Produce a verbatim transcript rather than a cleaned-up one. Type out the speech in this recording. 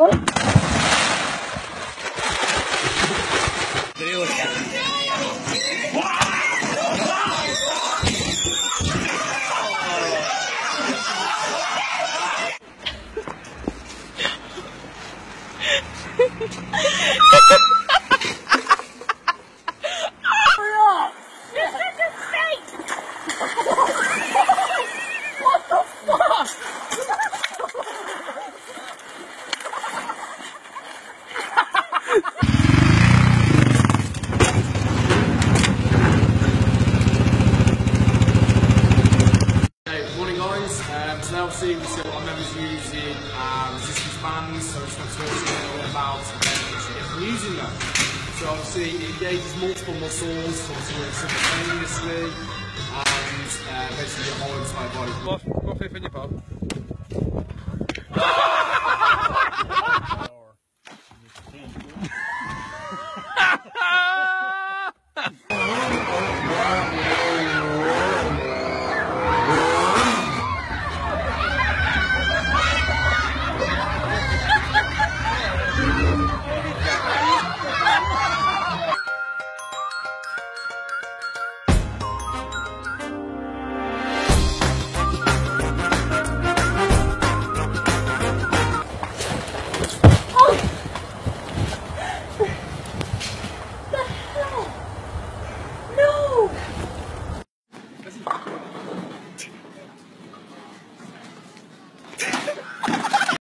So obviously we see a lot of members using uh, resistance bands, so I just want to talk to you a little bit about the benefits from using them. So obviously it engages multiple muscles, so it's simultaneously, and uh, basically your whole entire body. What, what if in your pub?